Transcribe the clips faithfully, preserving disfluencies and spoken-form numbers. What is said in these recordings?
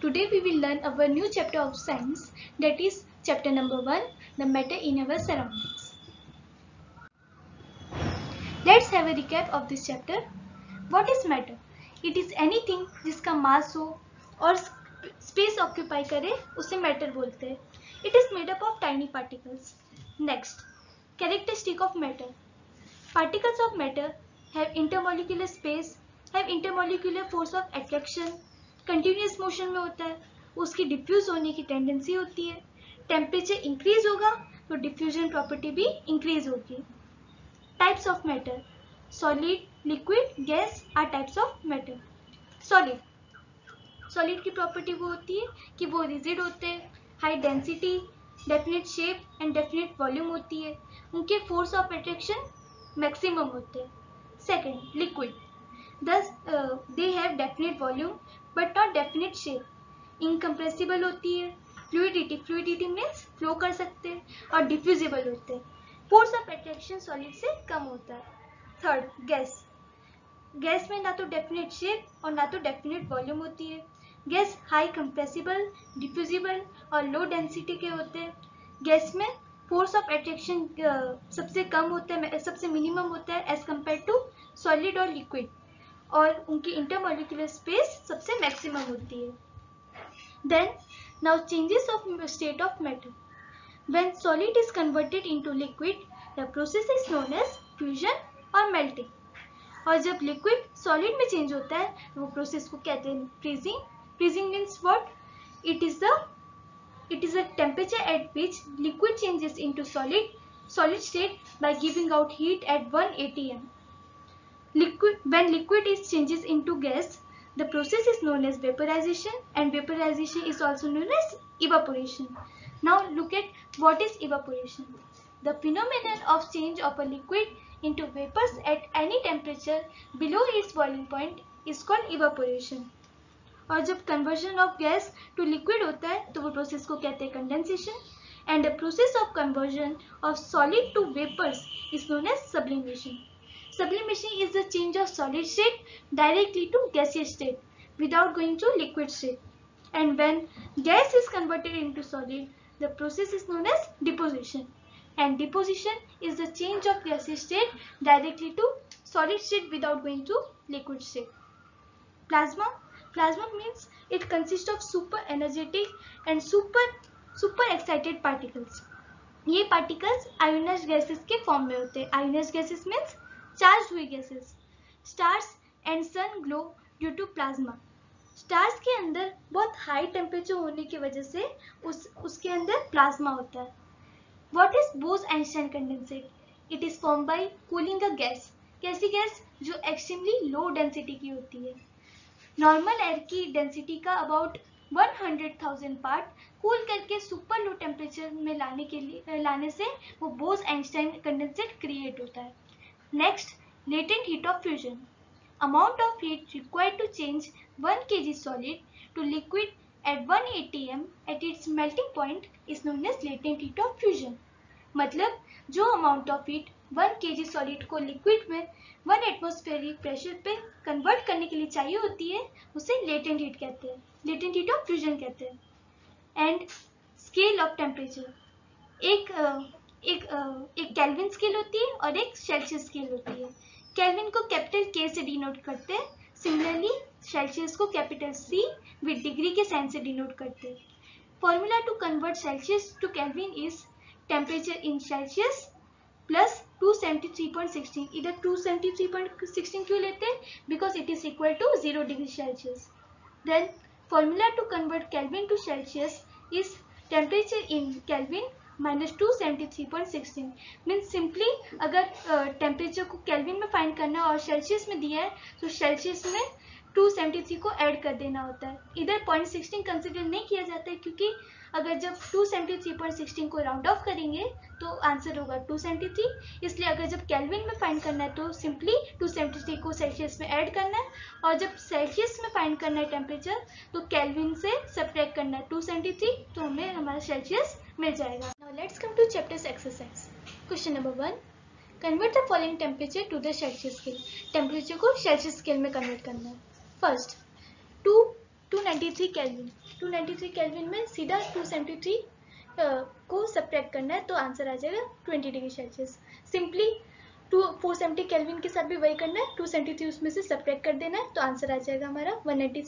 Today we will learn our new chapter of science, that is chapter number one, the matter in our surroundings. Let's have a recap of this chapter. What is matter? It is anything जिसका mass हो और space occupy करे उसे matter बोलते हैं. It is made up of tiny particles. Next, characteristic of matter. Particles of matter have intermolecular space, have intermolecular force of attraction, continuous motion में होता है, उसकी डिफ्यूज होने की टेंडेंसी होती है, टेम्परेचर इंक्रीज होगा तो डिफ्यूजन प्रॉपर्टी भी इंक्रीज होगी. Types of matter. Solid, liquid, gas are types of matter. Solid solid की प्रॉपर्टी वो होती है कि वो रिजिड होते हैं, high density, definite shape and definite volume होती है, उनके फोर्स ऑफ अट्रैक्शन मैक्सिमम होते हैं. Second, liquid. Thus, uh, they have definite volume but not definite shape. Incompressible होती है. Fluidity, fluidity means flow कर सकते हैं, और diffusible होते हैं. Force of attraction solid से कम होता है. Third, gas. गैस में ना तो definite shape और ना तो definite volume होती है. गैस high compressible, diffusible और low density के होते हैं. गैस में force of attraction uh, सबसे कम होता है, सबसे minimum होता है as compared to solid और liquid. और उनकी इंटरमोलिकुलर स्पेस सबसे मैक्सिमम होती है. Then now changes of state of matter. When solid is converted into liquid the process is known as fusion और मेल्टिंग. और जब लिक्विड सॉलिड में चेंज होता है वो प्रोसेस को कहते हैं freezing. Freezing means what? It is the it is a temperature at which liquid changes into solid solid state by giving out heat at one A T M. Liquid, when liquid is changes into gas, the process is known as vaporization, and vaporization is also known as evaporation. Now look at what is evaporation. The phenomenon of change of a liquid into vapors at any temperature below its boiling point is called evaporation. और जब conversion of gas to liquid होता है तो वो process को कहते हैं condensation, and the process of conversion of solid to vapors is known as sublimation. Sublimation is the change of solid state directly to gaseous state without going to liquid state. And when gas is converted into solid, the process is known as deposition. And deposition is the change of gaseous state directly to solid state without going to liquid state. Plasma. Plasma means it consists of super energetic and super super excited particles. ये particles ionized gases के form में होते हैं. Ionized gases means charge हुई gases. Stars and sun glow due to plasma. Stars के अंदर बहुत high temperature होने की वजह से उस उसके अंदर प्लाज्मा होता है. What is Bose Einstein condensate? It is form by cooling a gas. कैसी गैस? जो एक्सट्रीमली लो डेंसिटी की होती है. नॉर्मल एयर की डेंसिटी का about one hundred thousand part cool करके सुपर लो टेम्परेचर में लाने के लिए लाने से वो बोस-आइंस्टाइन कंडेंसेट क्रिएट होता है. Next, latent heat of fusion. Amount of heat required to change one kilogram solid to liquid at one eighty M at its melting point is known as latent heat of fusion. मतलब जो amount of heat one kilogram solid को liquid में one atmospheric pressure पे convert करने के लिए चाहिए होती है उसे latent heat कहते हैं. latent heat of fusion कहते हैं. And scale of temperature. एक uh, एक एक केल्विन स्केल होती है और एक सेल्सियस स्केल होती है. केल्विन को कैपिटल के से डिनोट करते हैं. सिमिलरली सेल्सियस को कैपिटल सी विद डिग्री के साइन से डिनोट करते हैं. Formula to convert Celsius to Kelvin is temperature in Celsius plus two seventy three point sixteen. इधर two seventy three point sixteen क्यों लेते हैं? Because it is equal to zero degree Celsius. Then formula to convert Kelvin to Celsius is temperature in Kelvin minus two seventy three point sixteen. Means simply अगर temperature uh, को Kelvin में find करना है और Celsius में दिया है तो सेल्सियस में टू सेवेंटी थ्री को ऐड कर देना होता है. इधर पॉइंट सिक्सटीन कंसिडर नहीं किया जाता है क्योंकि अगर जब two seventy three point sixteen को राउंड ऑफ करेंगे तो आंसर होगा टू सेवेंटी थ्री. इसलिए अगर जब केल्विन में फाइंड करना है तो सिंपली टू सेवेंटी थ्री को सेल्सियस में ऐड करना है, और जब सेल्सियस में फाइंड करना है टेम्परेचर तो केल्विन से सब्ट्रैक्ट करना है टू सेवेंटी थ्री, तो हमें हमारा सेल्सियस मिल जाएगा. Now let's come to chapter's exercise. Question number one. Convert the following temperature to the Celsius scale. Temperature को Celsius scale में convert करना है. First, two two ninety three Kelvin. Two ninety three Kelvin में सीधा two seventy three को subtract करना है तो आंसर आ जाएगा twenty degree Celsius. Simply two four seventy Kelvin के साथ भी वही करना है, टू सेवेंटी थ्री उसमें से सब्ट्रैक्ट कर देना है तो आंसर आ जाएगा हमारा one ninety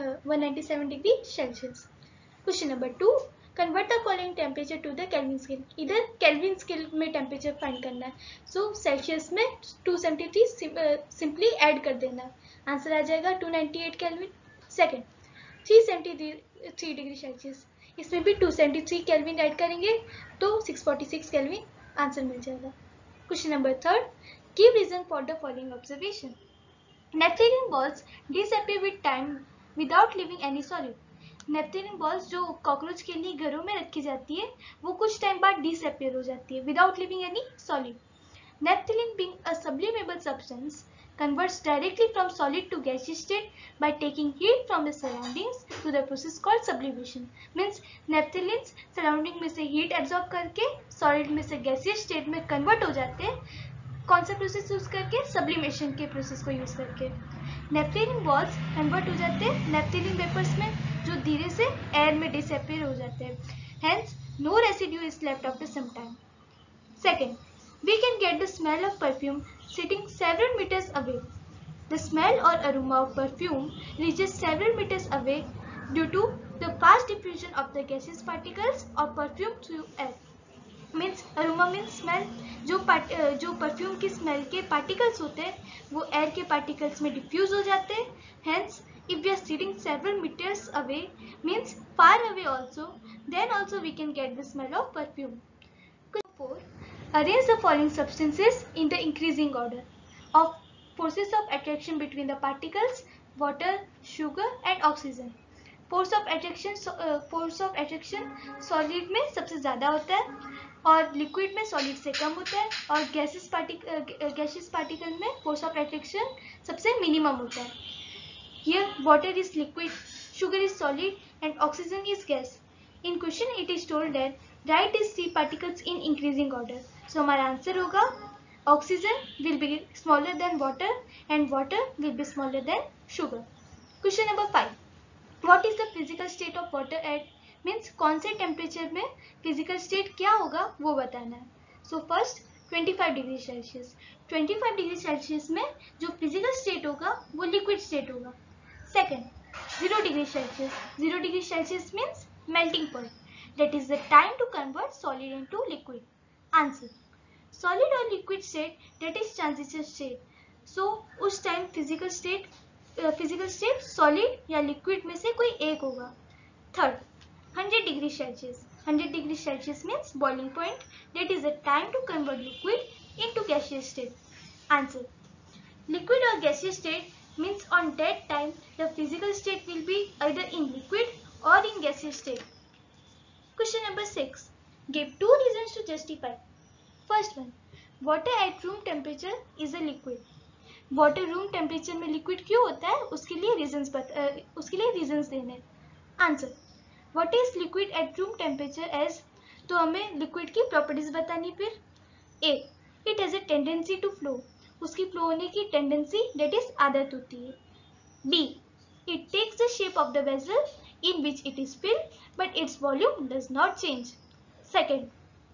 seven degree Celsius. Question number two, convert the following temperature to the Kelvin scale. इधर केल्विन स्केल में टेम्परेचर फाइंड करना है, सो सेल्सियस में two seventy three simply add कर देना, आंसर आ जाएगा two ninety eight Kelvin. Second, three seventy three degree Celsius, इसमें भी two seventy three Kelvin add करेंगे तो six forty six Kelvin answer मिल जाएगा। Question number third, give reason for the following observation. Naphthalene balls disappear with time without leaving any solid. Naphthalene balls जो cockroach के लिए घरों में रखी जाती है वो कुछ टाइम बाद डिसअपीयर हो जाती है without leaving any solid. Naphthalene being a sublimable substance converts directly from solid to gaseous state by taking heat from the surroundings to the process called sublimation. Means naphthalene surrounding में से heat absorb करके solid में से gaseous state में convert हो जाते हैं, कौन सा प्रोसेस यूज करके? सब्लिमेशन के प्रोसेस को यूज करके। नेपथलीन बॉल्स कन्वर्ट हो जाते हैं नेपथलीन वेपर्स में जो धीरे से एयर में डिसअपीयर हो जाते हैं, hence no residue is left after some time. Second, we can get the smell of perfume sitting several meters away. The smell or aroma of perfume reaches several meters away due to the fast diffusion of the gaseous particles of perfume through air. Means aroma means smell, जो part जो perfume की smell के particles होते हैं वो air के particles में diffuse हो जाते हैं, hence if we are sitting several meters away means far away also, then also we can get the smell of perfume. Four, arrange the following substances in the increasing order of forces of attraction between the particles: water, sugar and oxygen. Force of attraction uh, force of attraction solid में सबसे ज़्यादा होता है और liquid में solid से कम होता है, और gaseous particle gaseous particle में force of attraction सबसे minimum होता है. Here water is liquid, sugar is solid and oxygen is gas. In question it is told that write these three particles in increasing order. So हमारा answer होगा oxygen will be smaller than water and water will be smaller than sugar. Question number five. What is the physical state of water at means कौन से temperature में physical state क्या होगा वो बताना है. So first twenty five degree Celsius. Twenty five degree Celsius में जो फिजिकल स्टेट होगा वो लिक्विड स्टेट होगा. Second zero degree Celsius. Zero degree Celsius means melting point. That is the time to convert solid into liquid. Answer. Solid or liquid state, that is transition state. So उस time physical state physical state solid या liquid में से कोई एक होगा. Third hundred degree Celsius. Hundred degree Celsius means boiling point. That is the time to convert liquid into gaseous state. Answer. Liquid or gaseous state means on that time the physical state will be either in liquid or in gaseous state. Question number six. Give two reasons to justify. First one, water at room temperature is a liquid. Water room temperature में liquid क्यों होता है उसके लिए reasons बता उसके लिए reasons देने. Answer. What is liquid at room temperature as? तो हमें liquid की properties बतानी. फिर A. It has a tendency to flow. उसकी flow होने की tendency that is आदत होती है. B. It takes the shape of the vessel in which it is filled, but its volume does not change. Second,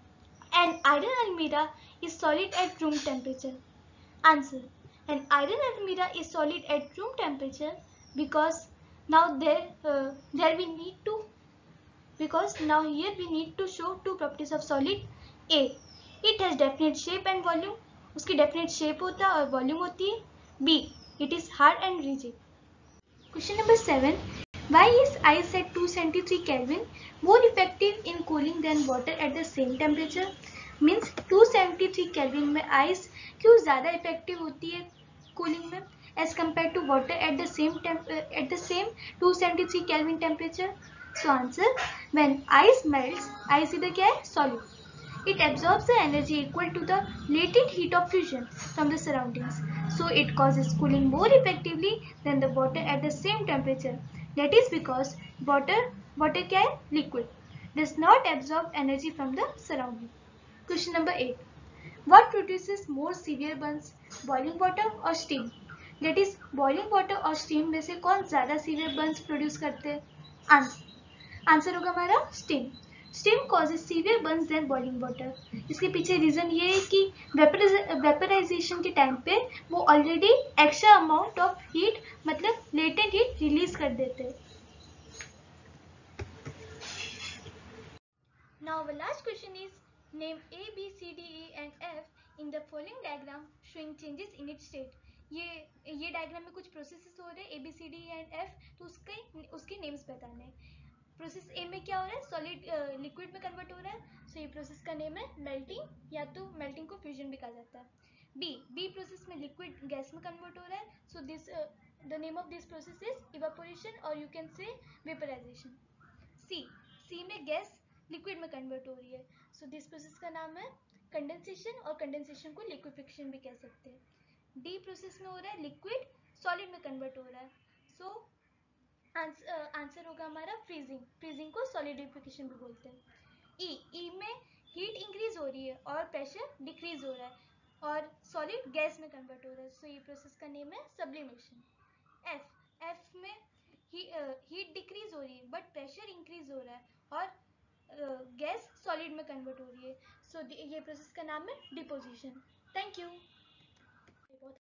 an iron almirah is solid at room temperature. Answer. An iron almirah is solid at room temperature because now there uh, there we need to because now here we need to show two properties of solid. A. It has definite shape and volume. उसकी definite shape होता है और volume होती है. B. It is hard and rigid. Question number seven. Why is ice at two seventy-three Kelvin more effective in cooling than water at the same temperature? Means two seventy-three Kelvin में ice क्यों ज़्यादा effective होती है cooling में as compared to water at the same temp at the same two seventy-three Kelvin temperature? So answer, when ice melts, ice इधर क्या है? Solid. It absorbs the energy equal to the latent heat of fusion from the surroundings. So it causes cooling more effectively than the water at the same temperature. That is because water, water क्या है? Liquid. Does not absorb energy from the surrounding. Question number eight. What produces more severe burns? Boiling water or steam? That is boiling water or steam में से कौन ज़्यादा severe burns produce करते हैं? Answer. Answer होगा हमारा steam. Steam causes severe burns then boiling water. इसके पीछे रीजन ये है कि वेपराइजेशन के टाइम पे वो already extra amount of heat मतलब लेटेंट हीट रिलीज कर देते हैं। Now our last question is name A, B, C, D, E and F in the following diagram showing changes in its state. ये ये diagram में कुछ processes हो रहे हैं A B C D and F, तो उसके उसके नेम्स बताने हैं। प्रोसेस ए में क्या हो रहा है, सॉलिड लिक्विड में कन्वर्ट हो रहा है, सो so ये प्रोसेस का नेम है मेल्टिंग, या तो मेल्टिंग को फ्यूजन भी कहा जाता है। बी बी प्रोसेस में लिक्विड गैस में कन्वर्ट हो रहा है, so this the name of this process is evaporation और you can say vaporisation. C C में गैस लिक्विड में कन्वर्ट हो रही है, सो दिस प्रोसेस का नाम है कंडेंसेशन, और कंडेंसेशन को लिक्विफिकेशन भी कह सकते हैं। डी प्रोसेस में हो रहा है लिक्विड सॉलिड में कन्वर्ट हो रहा है, सो so, आंसर होगा हमारा फ्रीजिंग। फ्रीजिंग को सॉलिडिफिकेशन भी बोलते हैं। ई ई में हीट इंक्रीज हो रही है और प्रेशर डिक्रीज हो रहा है और सॉलिड गैस में कन्वर्ट हो रहा है, सो so, ये प्रोसेस का नेम है सब्लिमेशन। एफ एफ में हीट डिक्रीज हो रही है बट प्रेशर इंक्रीज हो रहा है और गैस uh, सॉलिड में कन्वर्ट हो रही है, सो so, ये प्रोसेस का नाम है डिपोजिशन। Thank you.